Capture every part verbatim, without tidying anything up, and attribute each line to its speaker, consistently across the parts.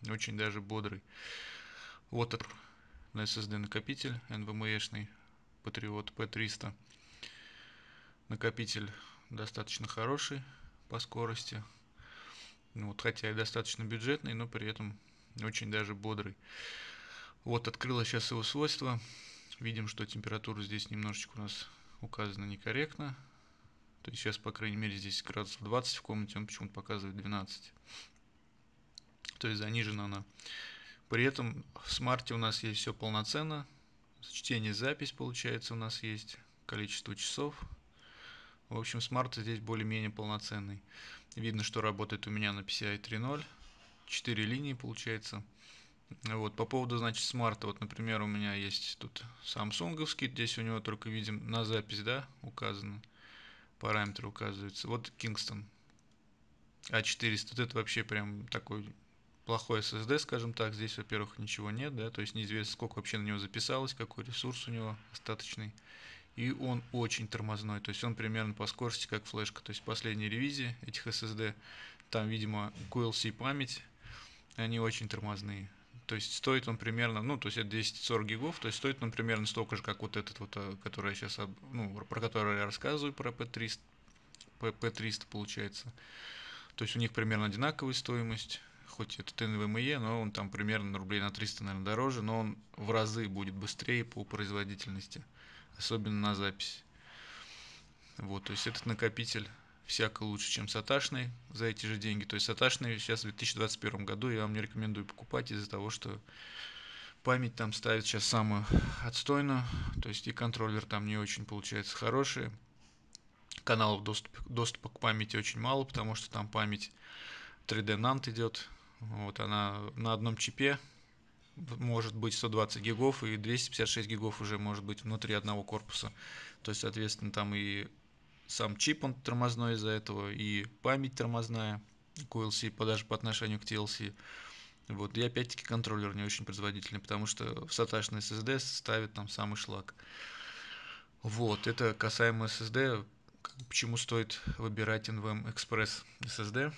Speaker 1: очень даже бодрый. Вот это на эс эс ди накопитель NVMe-шный Patriot пи триста. Накопитель достаточно хороший по скорости. Ну, вот, хотя и достаточно бюджетный, но при этом очень даже бодрый. Вот открылось сейчас его свойства. Видим, что температура здесь немножечко у нас указана некорректно. То есть сейчас, по крайней мере, здесь градусов двадцать в комнате, он почему-то показывает двенадцать. То есть занижена она. При этом в смарте у нас есть все полноценно. Чтение, запись получается у нас есть. Количество часов. В общем, смарт здесь более-менее полноценный. Видно, что работает у меня на пи си ай три ноль. четыре линии получается. Вот, по поводу, значит, смарта, вот, например, у меня есть тут самсунговский, здесь у него только видим на запись, да, указано, параметры указываются. Вот Kingston а четыреста, вот это вообще прям такой плохой эс эс ди, скажем так. Здесь, во-первых, ничего нет, да, то есть неизвестно, сколько вообще на него записалось, какой ресурс у него остаточный. И он очень тормозной, то есть он примерно по скорости как флешка. То есть в последней ревизии этих эс эс ди, там, видимо, кью эл си память, они очень тормозные. То есть стоит он примерно, ну, то есть это двести сорок гигов, то есть стоит он примерно столько же, как вот этот вот, который я сейчас, ну, про который я рассказываю, про пи триста, пи триста получается. То есть у них примерно одинаковая стоимость, хоть это NVMe, но он там примерно рублей на триста, наверное, дороже, но он в разы будет быстрее по производительности, особенно на запись. Вот, то есть этот накопитель всяко лучше, чем саташный за эти же деньги. То есть саташный сейчас в две тысячи двадцать первом году я вам не рекомендую покупать из-за того, что память там ставит сейчас самую отстойную, то есть и контроллер там не очень получается хороший. Каналов доступа, доступа к памяти очень мало, потому что там память три дэ NAND идет. Вот она на одном чипе может быть сто двадцать гигов, и двести пятьдесят шесть гигов уже может быть внутри одного корпуса. То есть, соответственно, там и сам чип он тормозной из-за этого, и память тормозная, кью эл си даже по отношению к ти эл си. Вот, и опять-таки контроллер не очень производительный, потому что в саташный эс эс ди ставит там самый шлак. Вот, это касаемо эс эс ди, почему стоит выбирать эн ви эм Express эс эс ди.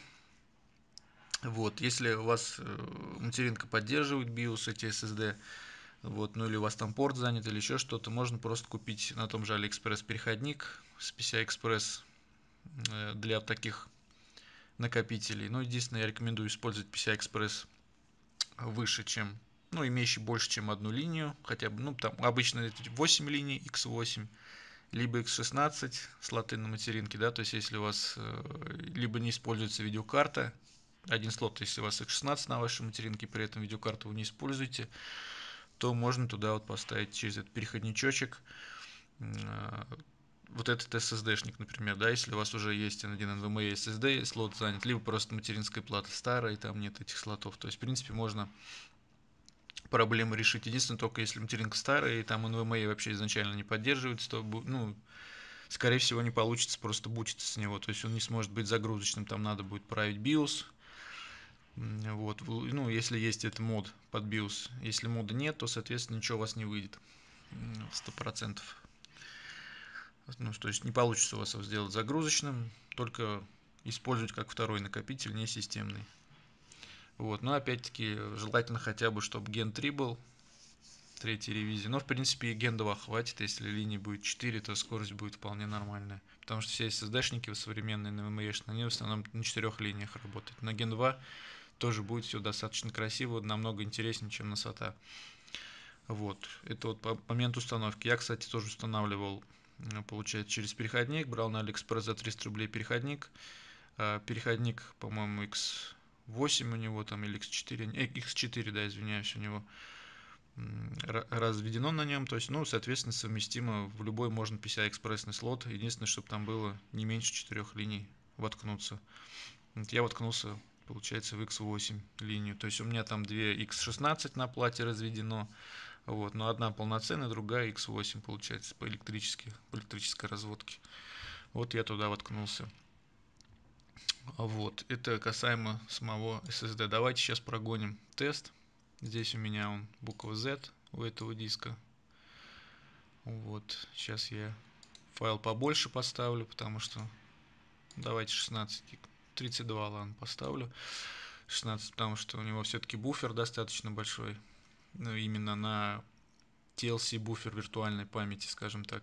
Speaker 1: Вот, если у вас материнка поддерживает биос эти эс эс ди, вот, ну или у вас там порт занят или еще что-то, можно просто купить на том же AliExpress переходник с пи си ай Express для таких накопителей. Но единственное, я рекомендую использовать пи си ай Express выше, чем, ну, имеющий больше, чем одну линию, хотя бы, ну, там обычно восемь линий, икс восемь, либо икс шестнадцать слоты на материнке, да, то есть если у вас либо не используется видеокарта, один слот, если у вас икс шестнадцать на вашей материнке, при этом видеокарту вы не используете, то можно туда вот поставить через этот переходничочек вот этот эс эс ди-шник, например, да, если у вас уже есть один NVMe эс эс ди, слот занят, либо просто материнская плата старая, и там нет этих слотов. То есть, в принципе, можно проблему решить. Единственное, только если материнка старая, и там NVMe вообще изначально не поддерживается, то, ну, скорее всего, не получится просто бутиться с него. То есть, он не сможет быть загрузочным, там надо будет править биос. Вот, ну, если есть этот мод под биос. Если мода нет, то, соответственно, ничего у вас не выйдет. Сто процентов. Ну, то есть не получится у вас его сделать загрузочным, только использовать как второй накопитель, не системный. Вот, но опять-таки желательно хотя бы, чтобы ген три был, третьей ревизии. Но в принципе и ген два хватит, если линий будет четыре, то скорость будет вполне нормальная. Потому что все эс эс ди-шники современные на NVMe, они в основном на четырех линиях работают. На ген два тоже будет все достаточно красиво, намного интереснее, чем на сата. Вот, это вот по моменту установки. Я, кстати, тоже устанавливал, получается, через переходник, брал на AliExpress за триста рублей переходник. Переходник, по-моему, икс восемь у него там, или икс четыре, э, икс четыре, да, извиняюсь, у него разведено на нем, то есть, ну, соответственно, совместимо в любой можно пи си ай экспрессный слот, единственное, чтобы там было не меньше четырех линий воткнуться. Вот я воткнулся, получается, в икс восемь линию, то есть у меня там две икс шестнадцать на плате разведено, вот, но одна полноценная, другая икс восемь, получается, по электрической, по электрической разводке. Вот я туда воткнулся. Вот, это касаемо самого эс эс ди. Давайте сейчас прогоним тест. Здесь у меня он буква Z у этого диска. Вот, сейчас я файл побольше поставлю, потому что давайте шестнадцать, тридцать два, ладно, поставлю. шестнадцать, потому что у него все-таки буфер достаточно большой. Ну, именно на ти эл си буфер виртуальной памяти, скажем так.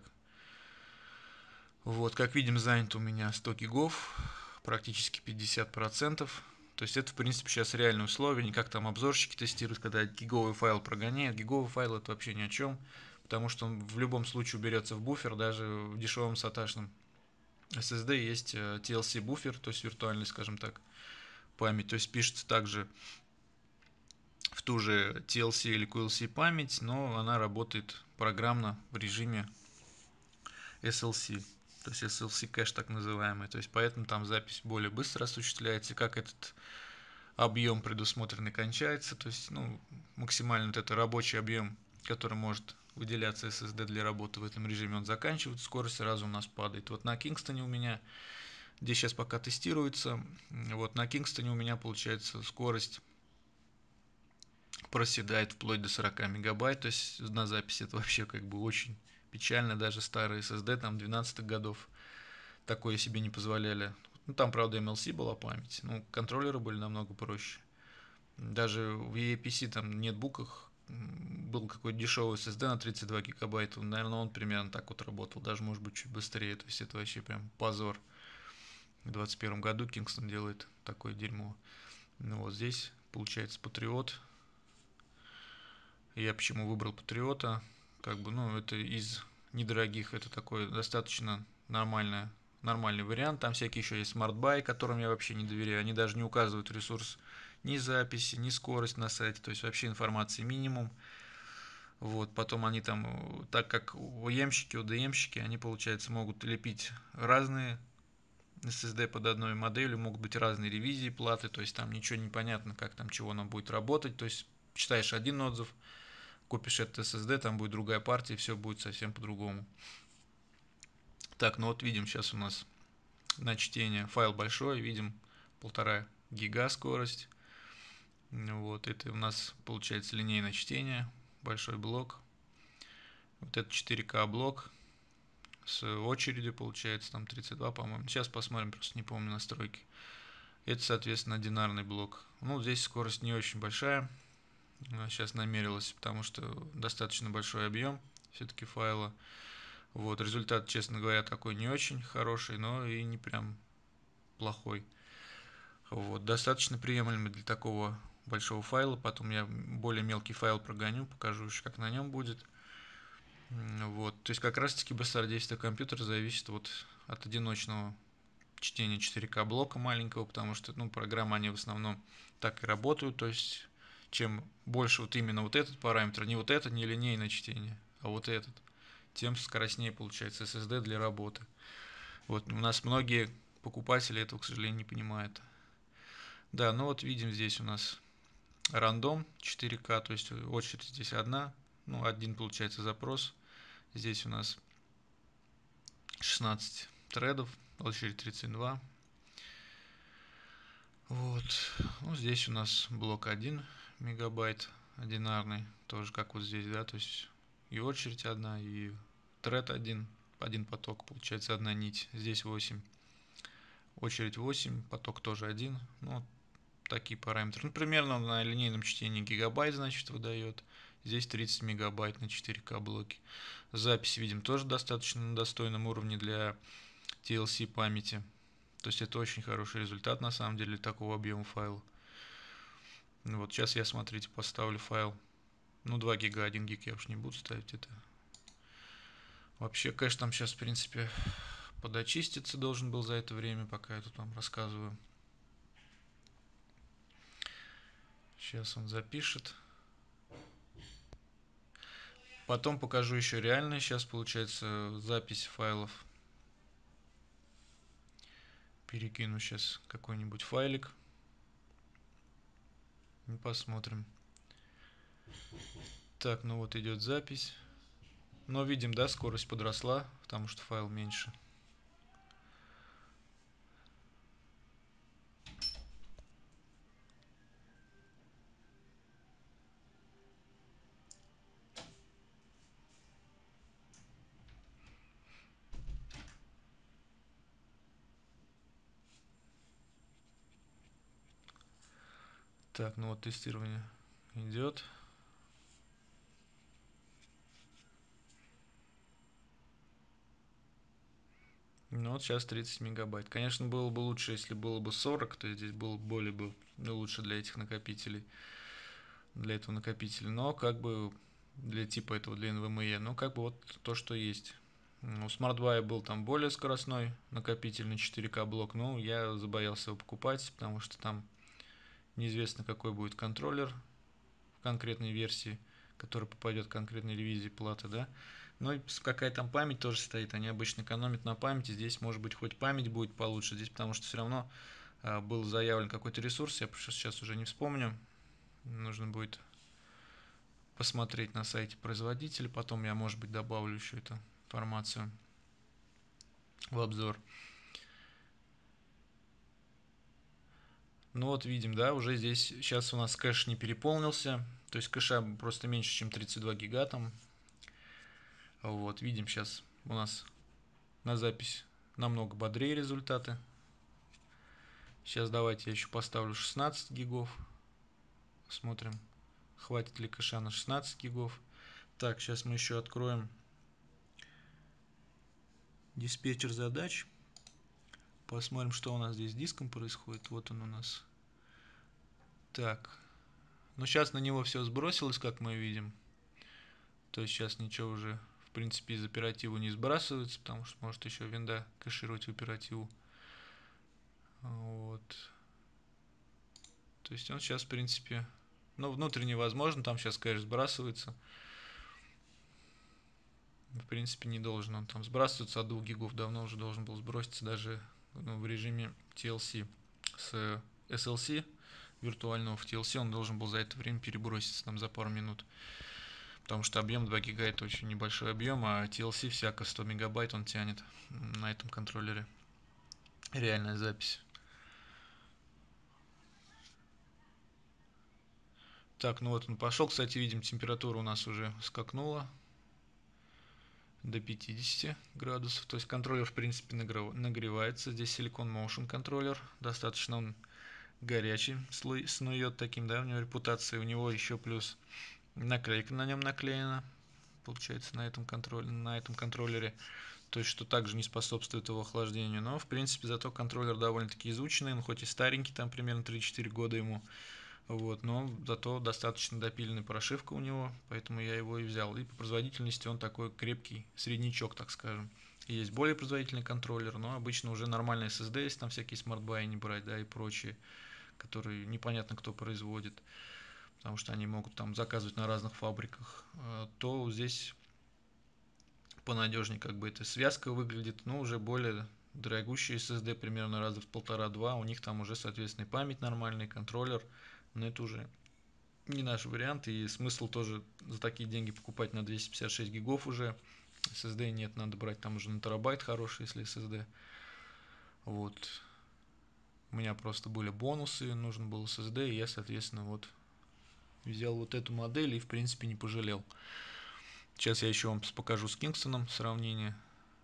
Speaker 1: Вот, как видим, занято у меня сто гигов, практически пятьдесят процентов. То есть это, в принципе, сейчас реальные условия, не как там обзорщики тестируют, когда гиговый файл прогоняют. Гиговый файл это вообще ни о чем, потому что он в любом случае уберется в буфер, даже в дешевом саташном эс эс ди есть ти эл си буфер, то есть виртуальный, скажем так, память. То есть пишется также в ту же ти эл си или кью эл си память, но она работает программно в режиме эс эл си. То есть эс эл си кэш так называемый. То есть поэтому там запись более быстро осуществляется. Как этот объем предусмотренный кончается, то есть ну, максимально вот это рабочий объем, который может выделяться эс эс ди для работы в этом режиме, он заканчивается, скорость сразу у нас падает. Вот на Кингстоне у меня, где сейчас пока тестируется, вот на Кингстоне у меня получается скорость проседает вплоть до сорок мегабайт, то есть на записи это вообще как бы очень печально, даже старые эс эс ди там двенадцатых годов такое себе не позволяли. Ну, там, правда, эм эл си была память, ну, контроллеры были намного проще. Даже в и эй пи си там нетбуках был какой-то дешевый эс эс ди на тридцать два гигабайта, наверное, он примерно так вот работал, даже может быть чуть быстрее, то есть это вообще прям позор. В двадцать первом году Kingston делает такое дерьмо. Ну вот здесь получается Патриот. Я почему выбрал Патриота? Как бы, ну, это из недорогих, это такой достаточно нормальный, нормальный вариант. Там всякие еще есть смарт-бай, которым я вообще не доверяю. Они даже не указывают ресурс ни записи, ни скорость на сайте. То есть вообще информации минимум. Вот, потом они там, так как о эмщики, о дэ эмщики, они, получается, могут лепить разные эс эс ди под одной моделью, могут быть разные ревизии платы, то есть там ничего не понятно, как там чего нам будет работать. То есть читаешь один отзыв, купишь этот эс эс ди, там будет другая партия, и все будет совсем по-другому. Так, ну вот видим сейчас у нас на чтение файл большой, видим полтора гига скорость. Вот, это у нас получается линейное чтение, большой блок. Вот это четыре ка блок с очередью получается, там тридцать два, по-моему. Сейчас посмотрим, просто не помню настройки. Это, соответственно, одинарный блок. Ну, здесь скорость не очень большая. Сейчас намерилась, потому что достаточно большой объем все-таки файла. Вот, результат, честно говоря, такой не очень хороший, но и не прям плохой. Вот, достаточно приемлемый для такого большого файла. Потом я более мелкий файл прогоню, покажу еще, как на нем будет. Вот, то есть как раз таки быстродействие компьютера зависит вот от одиночного чтения четыре ка блока маленького, потому что ну, программы они в основном так и работают, то есть чем больше вот именно вот этот параметр, не вот это, не линейное чтение, а вот этот, тем скоростнее получается эс эс ди для работы. Вот у нас многие покупатели этого, к сожалению, не понимают. Да, ну вот видим здесь у нас рандом четыре ка, то есть очередь здесь одна, ну один получается запрос. Здесь у нас шестнадцать тредов, очередь тридцать два. Вот, ну здесь у нас блок один мегабайт одинарный, тоже как вот здесь, да, то есть и очередь одна, и тред один, один поток, получается одна нить. Здесь восемь, очередь восемь, поток тоже один, ну такие параметры. Ну примерно на линейном чтении гигабайт, значит, выдает. Здесь тридцать мегабайт на четыре ка блоке. Запись видим тоже достаточно на достойном уровне для ти эл си памяти. То есть это очень хороший результат на самом деле для такого объема файла. Вот сейчас я, смотрите, поставлю файл. Ну, два гига, один гиг я уж не буду ставить это. Вообще кэш там сейчас, в принципе, подочиститься должен был за это время, пока я тут вам рассказываю. Сейчас он запишет. Потом покажу еще реальные. Сейчас получается запись файлов. Перекину сейчас какой-нибудь файлик. И посмотрим. Так, ну вот идет запись. Но видим, да, скорость подросла, потому что файл меньше. Так, ну вот тестирование идет. Ну вот сейчас тридцать мегабайт. Конечно, было бы лучше, если было бы сорок, то здесь было бы более бы ну, лучше для этих накопителей, для этого накопителя. Но как бы для типа этого, для эн ви эм и, ну как бы вот то, что есть. У SmartBuy был там более скоростной накопитель на четыре ка блок, но я забоялся его покупать, потому что там неизвестно какой будет контроллер в конкретной версии, который попадет в конкретной ревизии платы, да. Ну и какая там память тоже стоит, они обычно экономят на памяти, здесь может быть хоть память будет получше, здесь потому что все равно а, был заявлен какой-то ресурс, я сейчас уже не вспомню, нужно будет посмотреть на сайте производителя, потом я может быть добавлю еще эту информацию в обзор. Ну вот видим, да, уже здесь сейчас у нас кэш не переполнился, то есть кэша просто меньше, чем тридцать два гига там. Вот, видим сейчас у нас на запись намного бодрее результаты. Сейчас давайте я еще поставлю шестнадцать гигов. Смотрим, хватит ли кэша на шестнадцать гигов. Так, сейчас мы еще откроем диспетчер задач. Посмотрим, что у нас здесь с диском происходит. Вот он у нас. Так, ну сейчас на него все сбросилось, как мы видим. То есть сейчас ничего уже, в принципе, из оперативы не сбрасывается, потому что может еще винда кэшировать в оперативу. Вот. То есть он сейчас, в принципе, ну, внутренне возможно, там сейчас кэш сбрасывается. В принципе, не должен он там сбрасываться, от двух гигов давно уже должен был сброситься даже ну, в режиме ти эл си. С эс эл си виртуального в ти эл си он должен был за это время переброситься там за пару минут. Потому что объем два гига это очень небольшой объем, а ти эл си всяко сто мегабайт он тянет на этом контроллере. Реальная запись. Так, ну вот он пошел. Кстати, видим, температура у нас уже скакнула до пятидесяти градусов. То есть контроллер, в принципе, нагревается. Здесь Silicon Motion контроллер. Достаточно он горячий, снует таким, да, у него репутация. У него еще плюс наклейка на нем наклеена. Получается, на этом, контроль, на этом контроллере. То есть, что также не способствует его охлаждению. Но, в принципе, зато контроллер довольно-таки изученный. Он хоть и старенький, там примерно три-четыре года ему. Вот, но зато достаточно допиленная прошивка у него, поэтому я его и взял. И по производительности он такой крепкий среднячок, так скажем. И есть более производительный контроллер, но обычно уже нормальный эс эс ди, если там всякие SmartBuy не брать, да, и прочие, которые непонятно кто производит, потому что они могут там заказывать на разных фабриках, то здесь понадежнее как бы эта связка выглядит, но уже более дорогущие эс эс ди, примерно раза в полтора-два, у них там уже, соответственно, память нормальный, контроллер, но это уже не наш вариант, и смысл тоже за такие деньги покупать на двести пятьдесят шесть гигов уже. эс эс ди нет, надо брать там уже на терабайт хороший, если эс эс ди. Вот. У меня просто были бонусы, нужен был эс эс ди, и я, соответственно, вот взял вот эту модель и, в принципе, не пожалел. Сейчас я еще вам покажу с Кингстоном сравнение.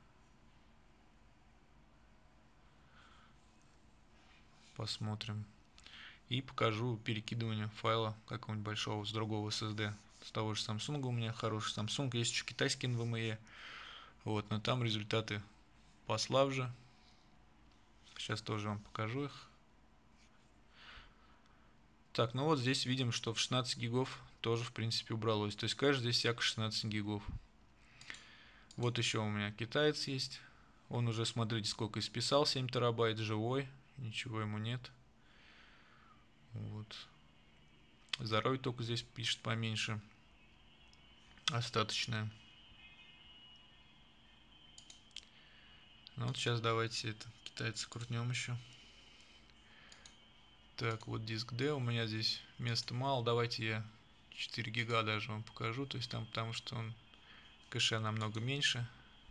Speaker 1: Посмотрим. И покажу перекидывание файла какого-нибудь большого с другого эс эс ди. С того же Samsung у меня хороший Samsung. Есть еще китайский эн ви эм и. Вот, но там результаты послабже. Сейчас тоже вам покажу их. Так, ну вот здесь видим, что в шестнадцать гигов тоже, в принципе, убралось. То есть кэш здесь всяко шестнадцать гигов. Вот еще у меня китаец есть. Он уже, смотрите, сколько исписал, семь терабайт, живой. Ничего ему нет. Вот. Здоровье только здесь пишет поменьше. Остаточное. Ну вот сейчас давайте это китайца крутнем еще. Так, вот диск D. У меня здесь места мало. Давайте я четыре гига даже вам покажу. То есть там, потому что он кэша намного меньше.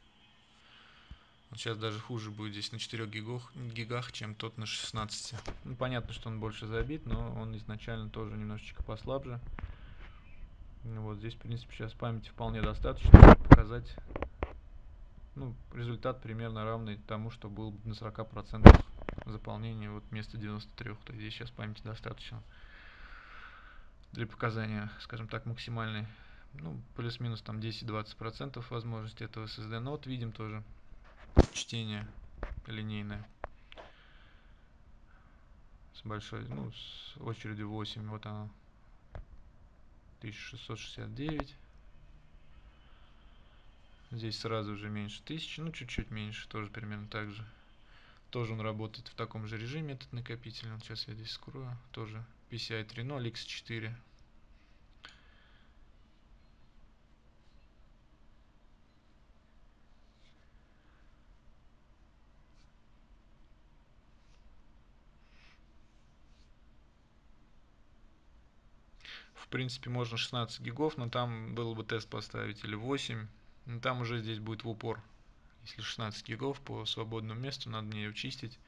Speaker 1: Вот сейчас даже хуже будет здесь на четырёх гигах, гигах, чем тот на шестнадцати. Ну, понятно, что он больше забит, но он изначально тоже немножечко послабже. Вот здесь, в принципе, сейчас памяти вполне достаточно, чтобы показать, ну, результат примерно равный тому, что был на сорока процентах заполнения вот вместо девяноста трёх. То есть здесь сейчас памяти достаточно. для показания, скажем так, максимальной, ну, плюс-минус там десять-двадцать процентов возможности этого эс эс ди. Но вот видим тоже чтение линейное с большой, ну, с очередью восемь. Вот оно, тысяча шестьсот шестьдесят девять. Здесь сразу же меньше тысячи, ну, чуть-чуть меньше, тоже примерно так же. Тоже он работает в таком же режиме, этот накопитель. Вот сейчас я здесь скрою. Тоже пи си ай три ноль икс четыре. В принципе, можно шестнадцать гигов, но там было бы тест поставить, или восемь. Но там уже здесь будет в упор. Если шестнадцать гигов по свободному месту, надо мне ее чистить.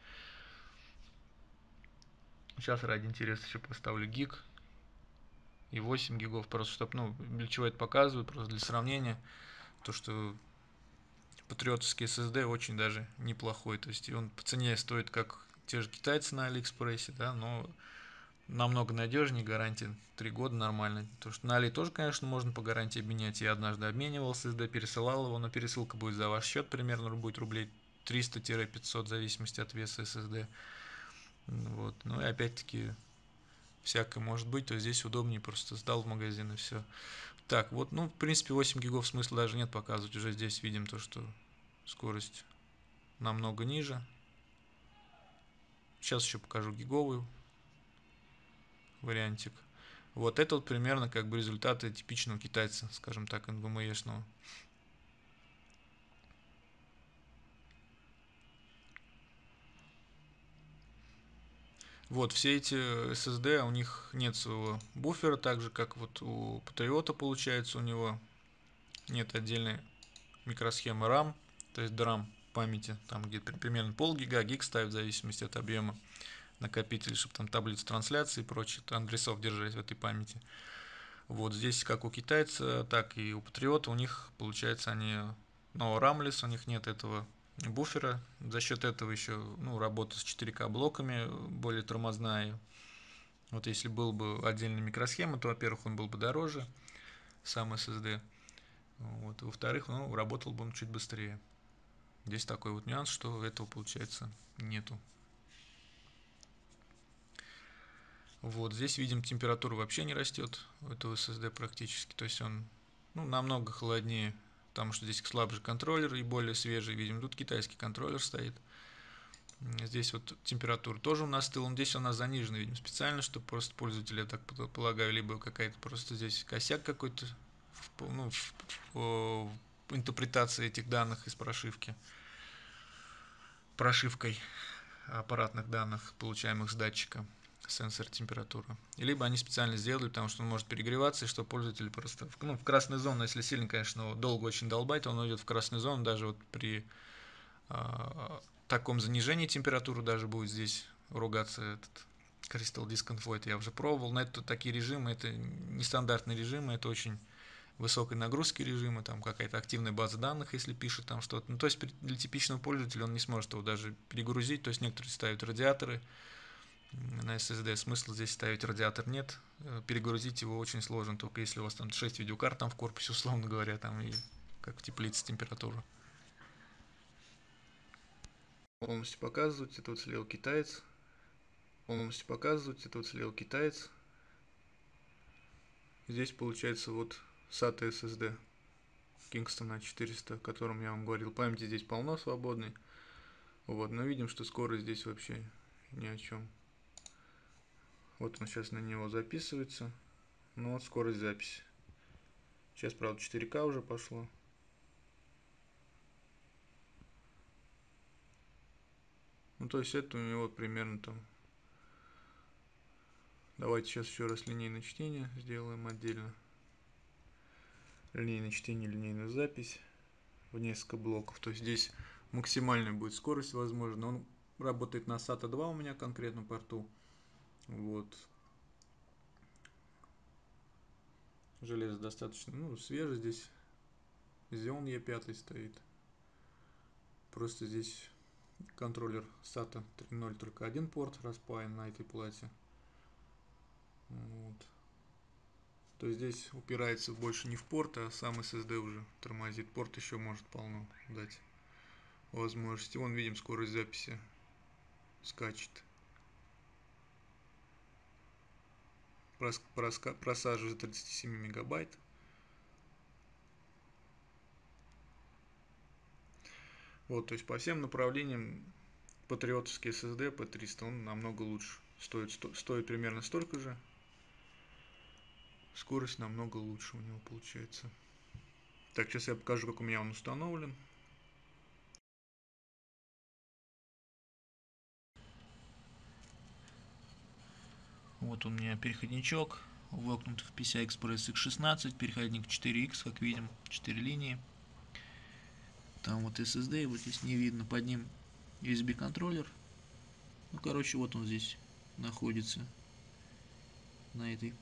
Speaker 1: Сейчас ради интереса еще поставлю гиг и восемь гигов, просто чтобы, ну, для чего это показываю, просто для сравнения. То, что патриотовский эс эс ди очень даже неплохой. То есть он по цене стоит как те же китайцы на Алиэкспрессе, да, но намного надежнее, гарантия три года нормально. То что на Али тоже, конечно, можно по гарантии обменять. Я однажды обменивал эс эс ди, пересылал его, но пересылка будет за ваш счет, примерно будет рублей триста-пятьсот, в зависимости от веса эс эс ди. Вот. Ну и опять-таки всякое может быть, то здесь удобнее, просто сдал в магазин и все. Так, вот, ну, в принципе, восемь гигов смысла даже нет показывать. Уже здесь видим то, что скорость намного ниже. Сейчас еще покажу гиговый вариантик. Вот это вот примерно как бы результаты типичного китайца, скажем так, эн ви эм и-шного. Вот, все эти эс эс ди, у них нет своего буфера, так же, как вот у Patriot получается, у него нет отдельной микросхемы RAM, то есть драм памяти, там где-то примерно полгига, гиг ставит в зависимости от объема накопителя, чтобы там таблицу трансляции и прочее, адресов держать в этой памяти. Вот здесь как у китайца, так и у Patriot, у них получается они, но рамлес, у них нет этого буфера, за счет этого еще, ну, работа с четыре ка блоками более тормозная. Вот если был бы отдельная микросхема, то, во-первых, он был бы дороже, сам эс эс ди, вот, во-вторых, ну, работал бы он чуть быстрее. Здесь такой вот нюанс, что этого, получается, нету. Вот здесь видим, температура вообще не растет у этого эс эс ди практически, то есть он, ну, намного холоднее, потому что здесь слабже контроллер и более свежий. Видим, тут китайский контроллер стоит. Здесь вот температура тоже у нас стыла, здесь у нас занижена, видим, специально, чтобы просто пользователь, я так полагаю, либо какая-то просто здесь косяк какой-то, ну, в, в, в интерпретации этих данных из прошивки, прошивкой аппаратных данных, получаемых с датчика сенсор температуры. Либо они специально сделали, потому что он может перегреваться, и что пользователь просто, ну, в красную зону, если сильно, конечно, долго очень долбать, он уйдет в красную зону, даже вот при э, таком занижении температуры даже будет здесь ругаться этот Crystal Disk Void. Я уже пробовал, но это такие режимы, это нестандартные режимы, это очень высокой нагрузки режима, там какая-то активная база данных, если пишет там что-то. Ну, то есть для типичного пользователя он не сможет его даже перегрузить, то есть некоторые ставят радиаторы на эс эс ди, смысла здесь ставить радиатор нет, перегрузить его очень сложно, только если у вас там шесть видеокарт там в корпусе, условно говоря, там и как в теплице температура. Полностью показывать, это вот слева китаец, полностью показывать, это вот слева китаец. Здесь получается вот сата эс эс ди Kingston а четыреста, о котором я вам говорил, памяти здесь полно свободной. Вот, но видим, что скорость здесь вообще ни о чем. Вот он сейчас на него записывается. Ну вот скорость записи. Сейчас, правда, четыре ка уже пошло. Ну, то есть это у него примерно там. Давайте сейчас еще раз линейное чтение сделаем отдельно. Линейное чтение, линейную запись в несколько блоков. То есть здесь максимальная будет скорость, возможно. Он работает на сата два у меня конкретно порту. Вот. Железо достаточно, ну, свежее здесь. Xeon и пять стоит. Просто здесь контроллер сата три ноль, только один порт распаян на этой плате. Вот. то здесь упирается больше не в порт, а сам эс эс ди уже тормозит. Порт еще может полно дать возможности. Вон видим, скорость записи скачет. Просаживает до тридцати семи мегабайт. Вот, то есть по всем направлениям патриотовский эс эс ди пи триста, он намного лучше. Стоит, сто, стоит примерно столько же. Скорость намного лучше у него получается. Так, сейчас я покажу, как у меня он установлен. Вот у меня переходничок, вокнут в пи си ай Express икс шестнадцать, переходник четыре икс, как видим, четыре линии. Там вот эс эс ди, вот здесь не видно, под ним ю эс би контроллер. Ну, короче, вот он здесь находится, на этой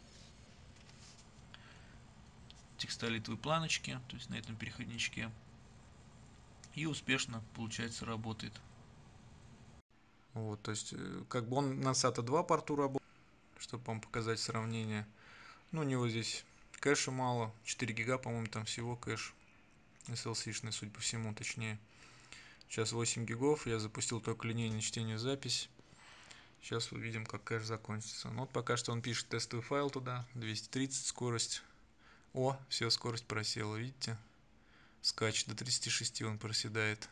Speaker 1: текстолитовой планочке, то есть на этом переходничке. И успешно, получается, работает. Вот, то есть, как бы он на сата два порту работает, чтобы вам показать сравнение. Ну, у него здесь кэша мало, четыре гига, по-моему, там всего кэш. эс эл си-шный, судя по всему, точнее. Сейчас восемь гигов, я запустил только линейное чтение запись. Сейчас увидим, как кэш закончится. Ну, вот пока что он пишет тестовый файл туда, двести тридцать скорость. О, все, скорость просела, видите? Скачет до тридцати шести, он проседает.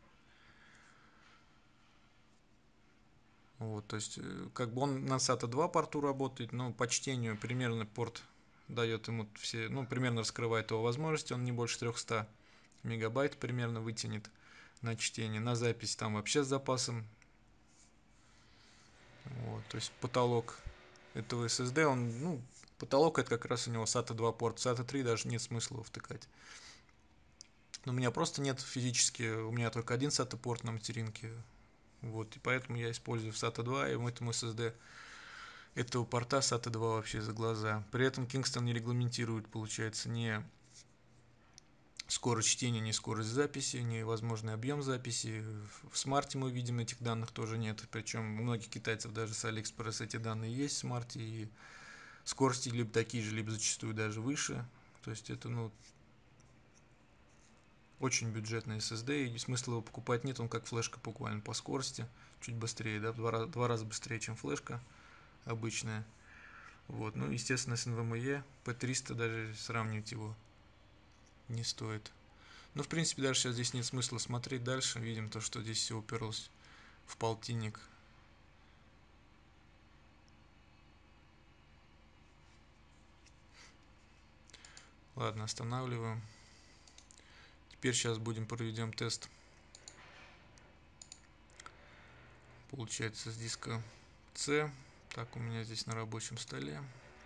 Speaker 1: Вот, то есть, как бы он на сата два порту работает, но по чтению примерно порт дает ему все, ну, примерно раскрывает его возможности, он не больше трехсот мегабайт примерно вытянет на чтение. На запись там вообще с запасом. Вот, то есть потолок этого эс эс ди, он, ну, потолок это как раз у него сата два порт, сата три даже нет смысла втыкать. Но у меня просто нет физически, у меня только один сата порт на материнке. Вот, и поэтому я использую в сата два, и в этом эс эс ди этого порта сата два вообще за глаза. При этом Kingston не регламентирует, получается, ни скорость чтения, ни скорость записи, ни возможный объем записи. В смарте мы видим, этих данных тоже нет. Причем у многих китайцев даже с AliExpress эти данные есть в смарте. И скорости либо такие же, либо зачастую даже выше. То есть это, ну, очень бюджетный эс эс ди, и смысла его покупать нет, он как флешка буквально по скорости, чуть быстрее, да, в два раза, два раза быстрее, чем флешка обычная. Вот, ну, естественно, с эн ви эм и пи триста даже сравнивать его не стоит. Ну, в принципе, даже сейчас здесь нет смысла смотреть дальше. Видим то, что здесь все уперлось в полтинник. Ладно, останавливаем. Теперь сейчас будем проведем тест. Получается с диска C. Так, у меня здесь на рабочем столе.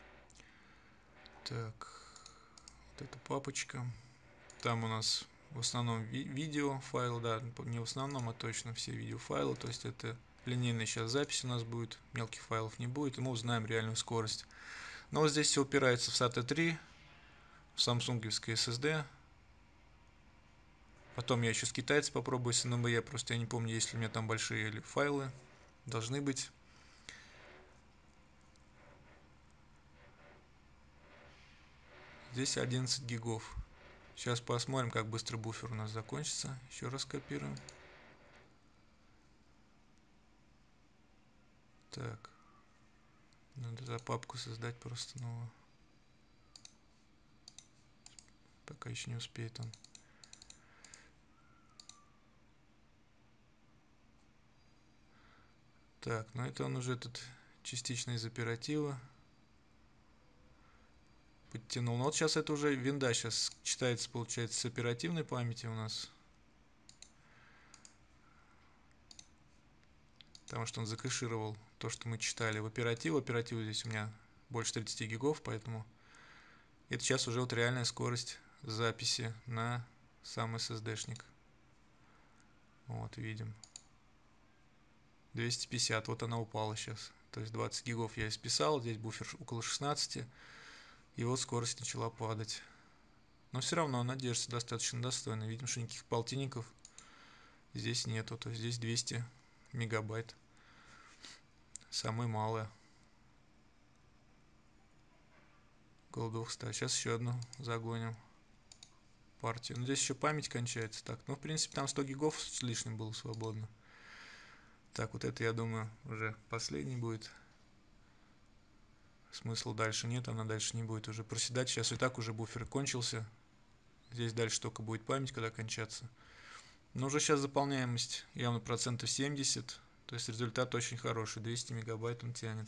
Speaker 1: Так, вот эта папочка. Там у нас в основном ви видео файлы, да, не в основном, а точно все видеофайлы. То есть это линейная сейчас запись у нас будет, мелких файлов не будет, и мы узнаем реальную скорость. Но вот здесь все упирается в сата три, в самсунговский эс эс ди. Потом я еще с китайцем попробую с эн эм и, просто я не помню, есть ли у меня там большие файлы. Должны быть. Здесь одиннадцать гигов. Сейчас посмотрим, как быстро буфер у нас закончится. Еще раз копируем. Так. Надо за папку создать просто новую. Пока еще не успеет он. Так, ну это он уже тут частично из оператива подтянул. Ну вот сейчас это уже винда сейчас читается, получается, с оперативной памяти у нас. Потому что он закэшировал то, что мы читали в оператив. Оператив здесь у меня больше тридцати гигов, поэтому это сейчас уже вот реальная скорость записи на сам эс эс ди-шник. Вот, видим. двести пятьдесят, вот она упала сейчас. То есть двадцать гигов я исписал, здесь буфер около шестнадцати. И вот скорость начала падать. Но все равно она держится достаточно достойно. Видим, что никаких полтинников здесь нету. То есть здесь двести мегабайт. Самое малое. около двухсот. Сейчас еще одну загоним партию. Ну, здесь еще память кончается. Так, ну, в принципе, там сто гигов с лишним было свободно. Так, вот это, я думаю, уже последний будет. Смысла дальше нет, она дальше не будет уже проседать. Сейчас и так уже буфер кончился. Здесь дальше только будет память, когда кончаться. Но уже сейчас заполняемость явно процентов семьдесят. То есть результат очень хороший. двести мегабайт он тянет.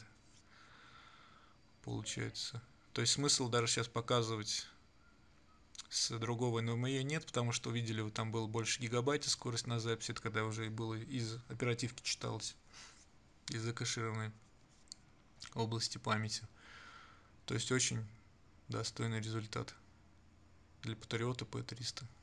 Speaker 1: Получается. То есть смысл даже сейчас показывать с другого эн вэ эм и нет, потому что увидели, вот там было больше гигабайта скорость на записи, это когда уже было из оперативки читалось, из закэшированной области памяти. То есть очень достойный результат для Патриота пэ триста.